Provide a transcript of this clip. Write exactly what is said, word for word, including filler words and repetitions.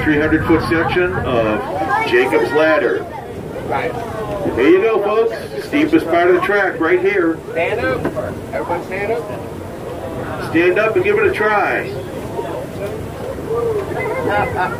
three hundred foot section of Jacob's Ladder. Here you go, folks. Steepest part of the track right here. Stand up. Everyone stand up. Stand up and give it a try.